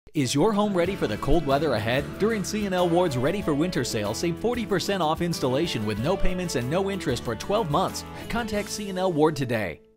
Is your home ready for the cold weather ahead? During C&LWard's Ready for Winter sale, save 40% off installation with no payments and no interest for 12 months. Contact C&LWard today.